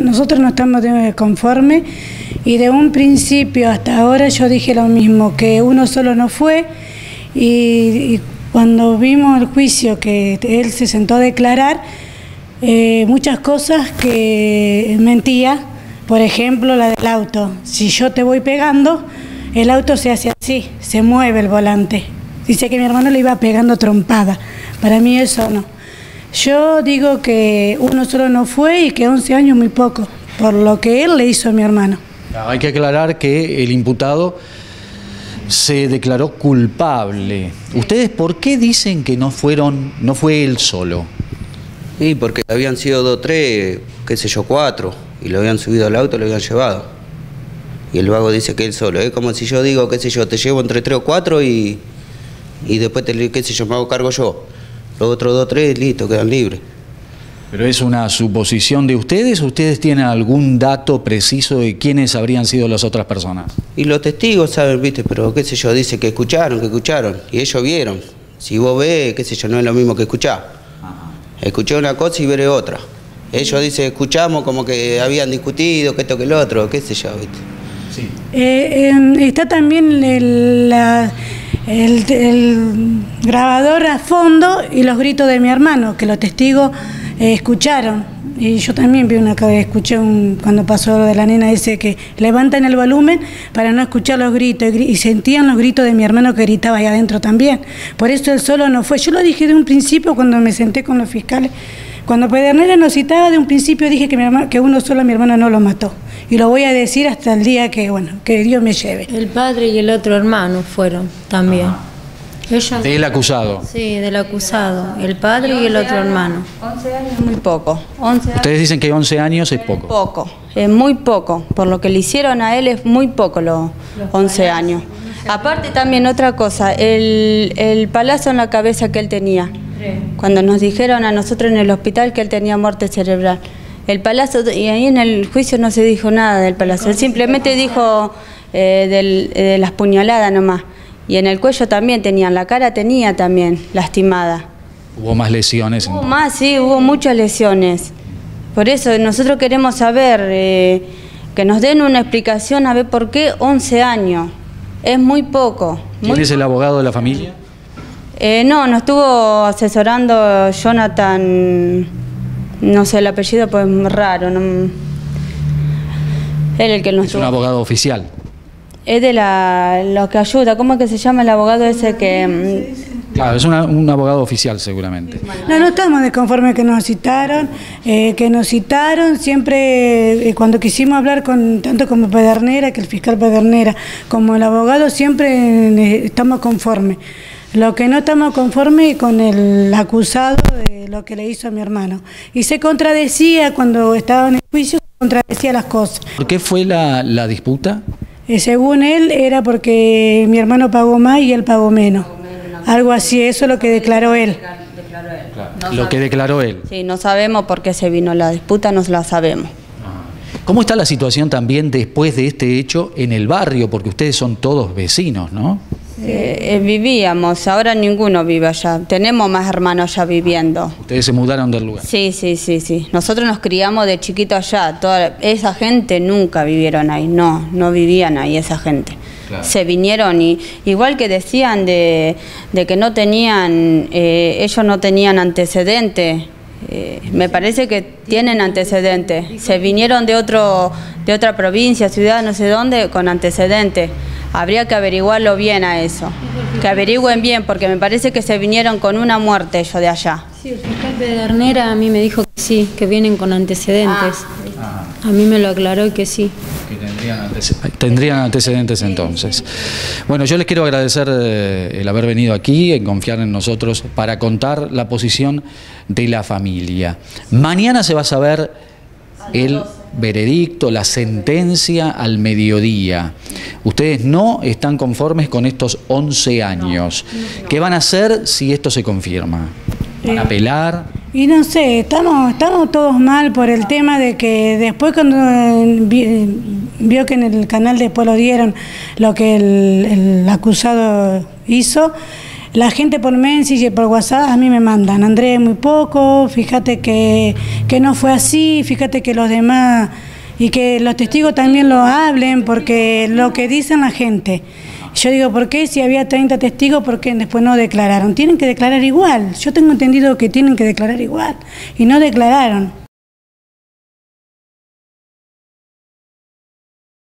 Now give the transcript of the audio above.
nosotros no estamos conformes y de un principio hasta ahora yo dije lo mismo, que uno solo no fue y cuando vimos el juicio que él se sentó a declarar, muchas cosas que mentía, por ejemplo la del auto, si yo te voy pegando, el auto se hace así, se mueve el volante. Dice que mi hermano le iba pegando trompada. Para mí eso no. Yo digo que uno solo no fue y que 11 años muy poco, por lo que él le hizo a mi hermano. Hay que aclarar que el imputado se declaró culpable. ¿Ustedes por qué dicen que no fue él solo? Sí, porque habían sido 2, 3, qué sé yo, 4, y lo habían subido al auto y lo habían llevado. Y el vago dice que él solo. Es como si yo digo, qué sé yo, te llevo entre 3 o 4 y después, qué sé yo, me hago cargo yo. Los otros 2 o 3, listo, quedan libres. ¿Pero es una suposición de ustedes o ustedes tienen algún dato preciso de quiénes habrían sido las otras personas? Y los testigos saben, viste, pero qué sé yo, dice que escucharon. Y ellos vieron. Si vos ves, qué sé yo, no es lo mismo que escuchar. Escuché una cosa y veré otra. Ellos dicen, escuchamos como que habían discutido, que esto, que lo otro, qué sé yo, viste. Sí. Está también el grabador a fondo y los gritos de mi hermano, que los testigos escucharon. Y yo también vi escuché cuando pasó lo de la nena ese que levantan el volumen para no escuchar los gritos y sentían los gritos de mi hermano que gritaba ahí adentro también. Por eso él solo no fue. Yo lo dije de un principio cuando me senté con los fiscales. Cuando Pedernera nos citaba de un principio dije que uno solo, mi hermano, no lo mató. Y lo voy a decir hasta el día que, bueno, que Dios me lleve. El padre y el otro hermano fueron también. Ellos, del acusado. Sí, del acusado. El padre y el otro hermano. 11 años es muy poco. 11 años. Ustedes dicen que 11 años es poco. Poco, es muy poco. Por lo que le hicieron a él es muy poco los 11 años. Aparte también otra cosa, el palazo en la cabeza que él tenía. Cuando nos dijeron a nosotros en el hospital que él tenía muerte cerebral. El palazo, y ahí en el juicio no se dijo nada del palazo, él simplemente dijo de las puñaladas nomás. Y en el cuello también tenían, la cara tenía también lastimada. ¿Hubo más lesiones? Hubo más, sí, hubo muchas lesiones. Por eso nosotros queremos saber, que nos den una explicación a ver por qué 11 años. Es muy poco. ¿Quién es el abogado de la familia? No, nos estuvo asesorando Jonathan, no sé el apellido, pues es raro. No, él el que nos estuvo. ¿Es un abogado oficial? Es de lo que ayuda, ¿cómo es que se llama el abogado ese que...? Claro, es un abogado oficial seguramente. No estamos desconformes que nos citaron, siempre cuando quisimos hablar tanto como Pedernera, que el fiscal Pedernera, como el abogado, siempre estamos conformes. Lo que no estamos conformes con el acusado de lo que le hizo a mi hermano. Y se contradecía cuando estaba en el juicio, se contradecía las cosas. ¿Por qué fue la disputa? Según él era porque mi hermano pagó más y él pagó menos. Algo así, eso es lo que declaró él. Claro. Lo que declaró él. Sí, no sabemos por qué se vino la disputa, no la sabemos. ¿Cómo está la situación también después de este hecho en el barrio? Porque ustedes son todos vecinos, ¿no? Vivíamos, ahora ninguno vive allá. Tenemos más hermanos allá viviendo. ¿Ustedes se mudaron del lugar? Sí. Nosotros nos criamos de chiquito allá. Toda esa gente nunca vivieron ahí. No vivían ahí esa gente. Claro. Se vinieron y igual que decían de que no tenían, ellos no tenían antecedentes. Me parece que tienen antecedentes. Se vinieron de otra provincia, ciudad, no sé dónde, con antecedentes. Habría que averiguarlo bien a eso. Que averigüen bien, porque me parece que se vinieron con una muerte ellos de allá. Sí, el fiscal Pedernera a mí me dijo que sí, que vienen con antecedentes. A mí me lo aclaró que sí. Que tendrían antecedentes entonces. Bueno, yo les quiero agradecer el haber venido aquí, en confiar en nosotros para contar la posición de la familia. Mañana se va a saber el veredicto, la sentencia al mediodía. Ustedes no están conformes con estos 11 años. ¿Qué van a hacer si esto se confirma? ¿Van a apelar? Y no sé, estamos todos mal por el tema de que después cuando vio que en el canal después lo dieron lo que el acusado hizo, La gente por Messenger y por WhatsApp a mí me mandan, Andrés, muy poco, fíjate que no fue así, fíjate que los demás, y que los testigos también lo hablen, porque lo que dicen la gente. Yo digo, ¿por qué si había 30 testigos, por qué después no declararon? Tienen que declarar igual, yo tengo entendido que tienen que declarar igual, y no declararon.